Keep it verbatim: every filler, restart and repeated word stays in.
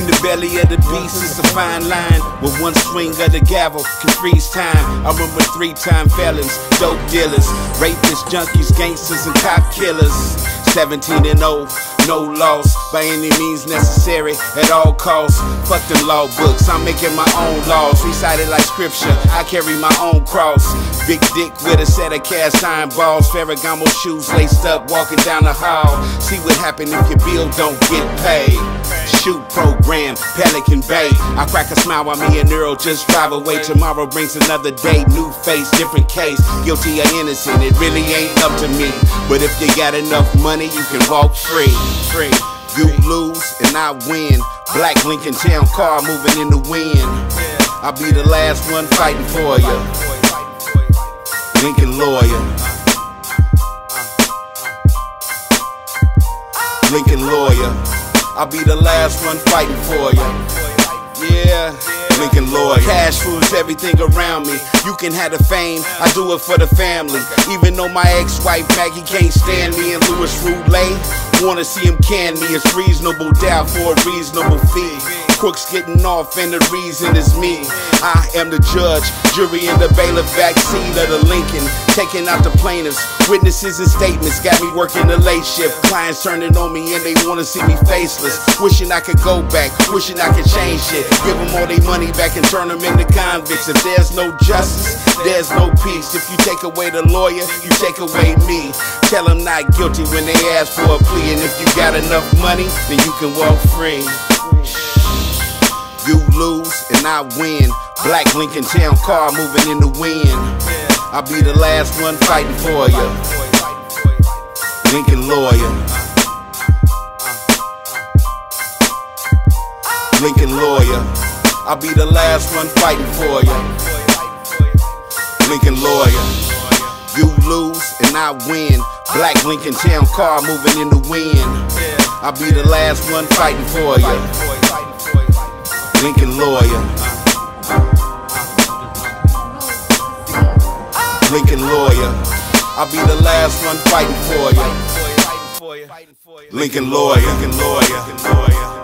the belly of the beast is a fine line. With one swing of the gavel can freeze time. I remember three-time felons, dope dealers, rapists, junkies, gangsters, and cop killers. seventeen and oh, no loss by any means necessary at all costs. Fuck them law books, I'm making my own laws. Recited like scripture, I carry my own cross. Big dick with a set of cast iron balls. Ferragamo shoes laced up, walking down the hall. See what happen if your bill don't get paid. Shoot program, Pelican Bay. I crack a smile while me and Earl just drive away. Tomorrow brings another day, new face, different case. Guilty or innocent, it really ain't up to me. But if you got enough money, you can walk free. Free. You lose and I win. Black Lincoln Town car moving in the wind. I'll be the last one fighting for you. Lincoln lawyer. Lincoln lawyer. I'll be the last one fighting for you. Yeah. Lincoln lawyer. Cash rules everything around me. You can have the fame, I do it for the family. Even though my ex-wife Maggie can't stand me and Louis Roulet wanna see him can me. It's reasonable doubt for a reasonable fee. Crooks getting off and the reason is me. I am the judge, jury in the bailiff backseat of the Lincoln, taking out the plaintiffs. Witnesses and statements got me working the late shift. Clients turning on me and they wanna see me faceless. Wishing I could go back, wishing I could change shit. Give them all their money back and turn them into convicts. If there's no justice, there's no peace. If you take away the lawyer, you take away me. Tell them not guilty when they ask for a plea. And if you got enough money, then you can walk free. You lose and I win. Black Lincoln Town car moving in the wind. I'll be the last one fighting for you. Lincoln lawyer. Lincoln lawyer. I'll be the last one fighting for you. Lincoln lawyer. You lose and I win. Black Lincoln Town car moving in the wind. I'll be the last one fighting for you. Lincoln lawyer. Lincoln lawyer. I'll be the last one fighting for you. Lincoln lawyer. Lincoln lawyer.